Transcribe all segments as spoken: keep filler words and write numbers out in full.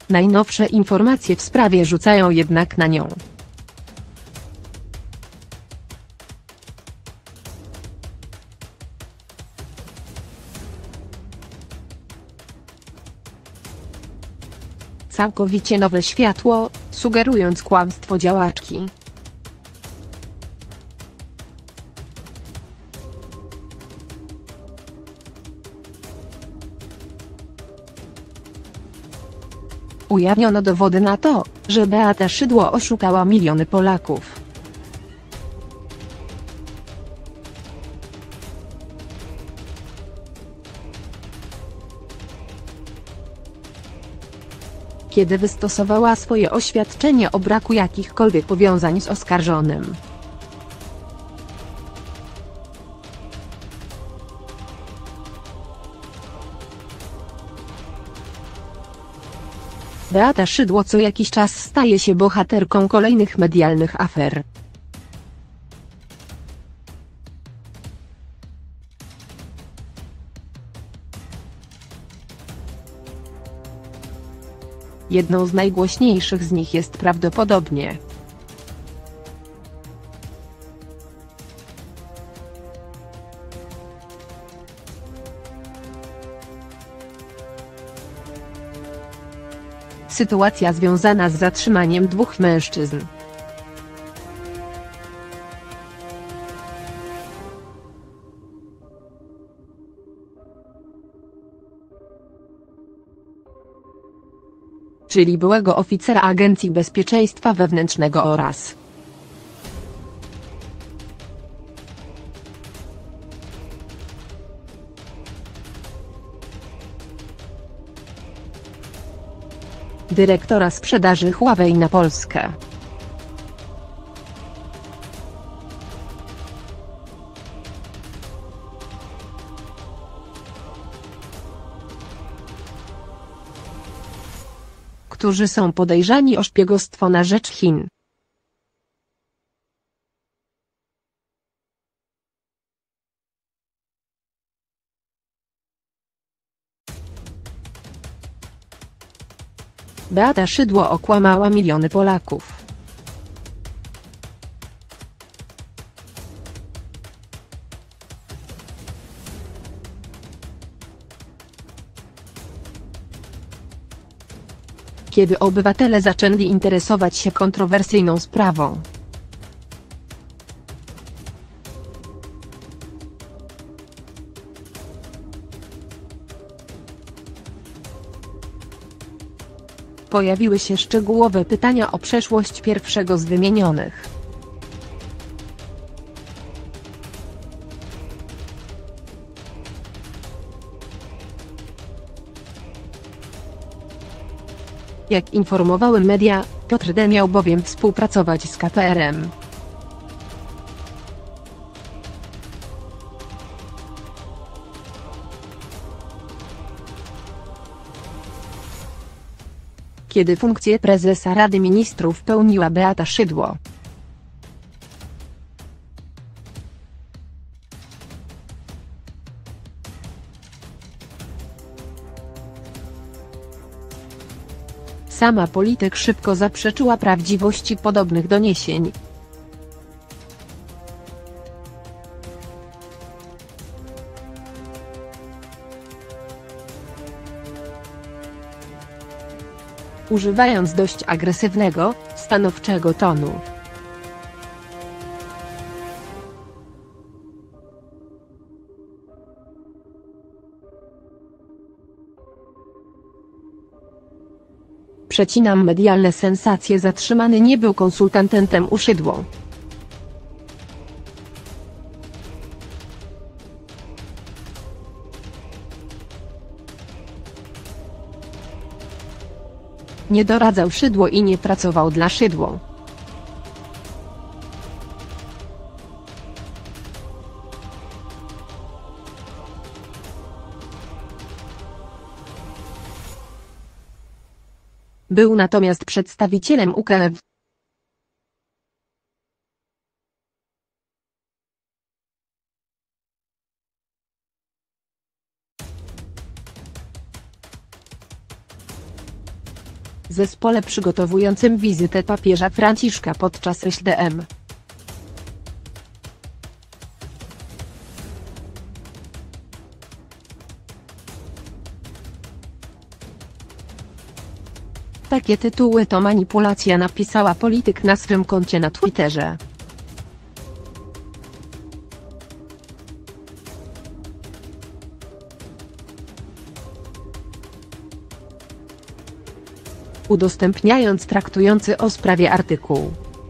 Najnowsze informacje w sprawie rzucają jednak na nią. Całkowicie nowe światło, sugerując kłamstwo działaczki. Ujawniono dowody na to, że Beata Szydło oszukała miliony Polaków. Kiedy wystosowała swoje oświadczenie o braku jakichkolwiek powiązań z oskarżonym. Beata Szydło co jakiś czas staje się bohaterką kolejnych medialnych afer. Jedną z najgłośniejszych z nich jest prawdopodobnie sytuacja związana z zatrzymaniem dwóch mężczyzn. Czyli byłego oficera Agencji Bezpieczeństwa Wewnętrznego oraz dyrektora sprzedaży Huawei na Polskę. Którzy są podejrzani o szpiegostwo na rzecz Chin. Beata Szydło okłamała miliony Polaków. Kiedy obywatele zaczęli interesować się kontrowersyjną sprawą, pojawiły się szczegółowe pytania o przeszłość pierwszego z wymienionych. Jak informowały media, Piotr D. miał bowiem współpracować z K P R M. Kiedy funkcję prezesa Rady Ministrów pełniła Beata Szydło. Sama polityk szybko zaprzeczyła prawdziwości podobnych doniesień. Używając dość agresywnego, stanowczego tonu. Przecinam medialne sensacje. Zatrzymany nie był konsultantem u Szydło. Nie doradzał Szydło i nie pracował dla Szydło. Był natomiast przedstawicielem U K W. zespole przygotowującym wizytę papieża Franciszka podczas S D M. Takie tytuły to manipulacja, napisała polityk na swym koncie na Twitterze. Udostępniając traktujący o sprawie artykuł.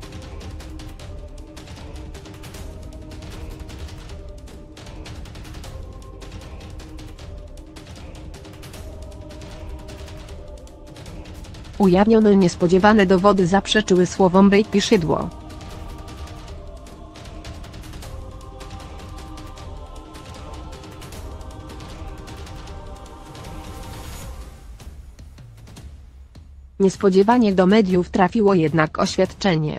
Ujawnione niespodziewane dowody zaprzeczyły słowom Bejki Szydło. Niespodziewanie do mediów trafiło jednak oświadczenie.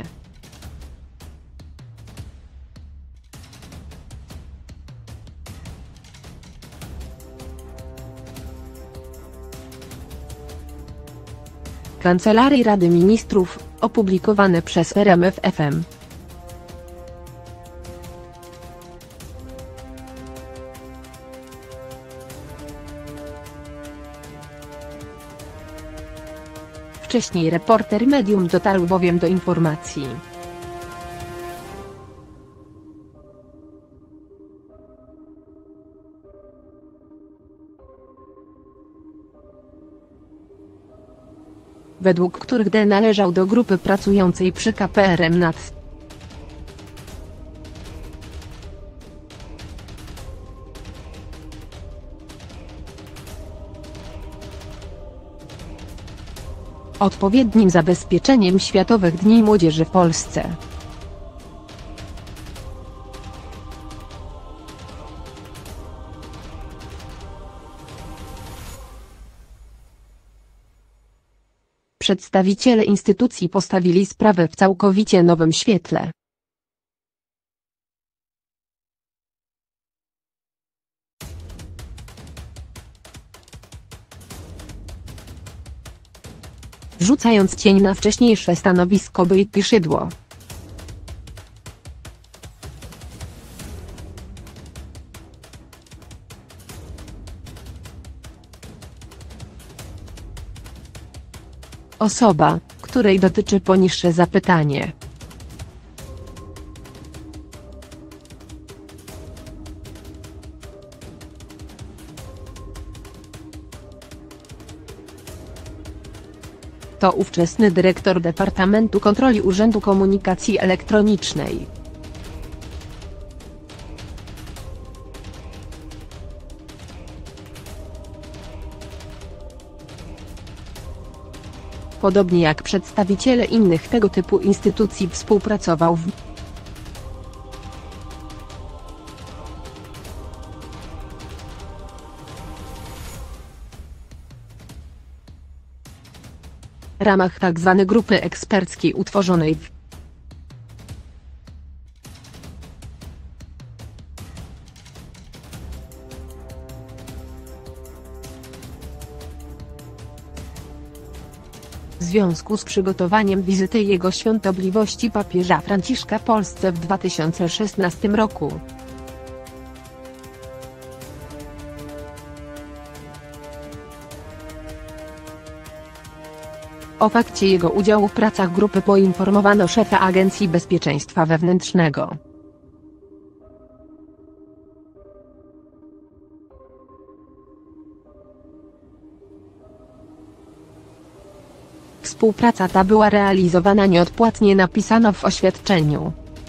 Kancelarii Rady Ministrów, opublikowane przez R M F F M. Wcześniej reporter Medium dotarł bowiem do informacji. Według których D należał do grupy pracującej przy K P R M nad odpowiednim zabezpieczeniem Światowych Dni Młodzieży w Polsce. Przedstawiciele instytucji postawili sprawę w całkowicie nowym świetle. Rzucając cień na wcześniejsze stanowisko Bejki Szydło. Osoba, której dotyczy poniższe zapytanie. To ówczesny dyrektor Departamentu Kontroli Urzędu Komunikacji Elektronicznej. Podobnie jak przedstawiciele innych tego typu instytucji współpracował w ramach tzw. grupy eksperckiej utworzonej w W związku z przygotowaniem wizyty Jego Świątobliwości papieża Franciszka Polsce w dwa tysiące szesnastym roku. O fakcie jego udziału w pracach grupy poinformowano szefa Agencji Bezpieczeństwa Wewnętrznego. Współpraca ta była realizowana nieodpłatnie, napisano w oświadczeniu.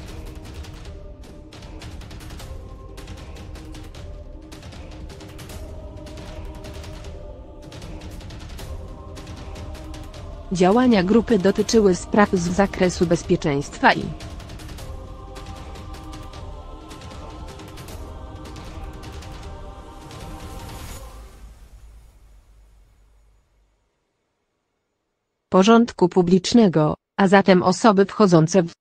Działania grupy dotyczyły spraw z zakresu bezpieczeństwa i porządku publicznego, a zatem osoby wchodzące w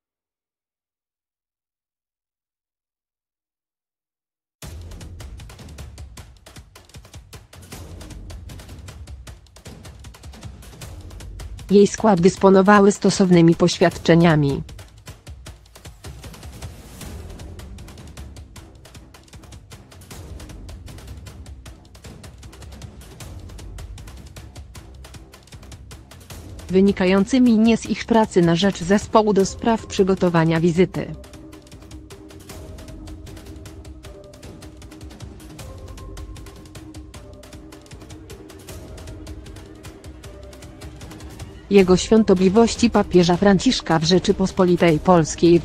Jej skład dysponowały stosownymi poświadczeniami. Wynikającymi nie z ich pracy na rzecz zespołu do spraw przygotowania wizyty. Jego Świątobliwości papieża Franciszka w Rzeczypospolitej Polskiej.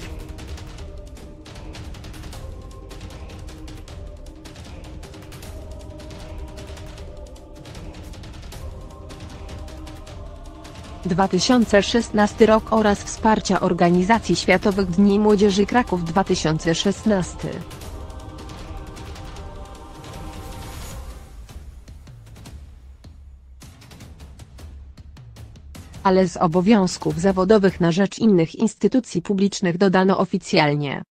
dwa tysiące szesnasty rok oraz wsparcia Organizacji Światowych Dni Młodzieży Kraków dwa tysiące szesnasty. Ale z obowiązków zawodowych na rzecz innych instytucji publicznych dodano oficjalnie.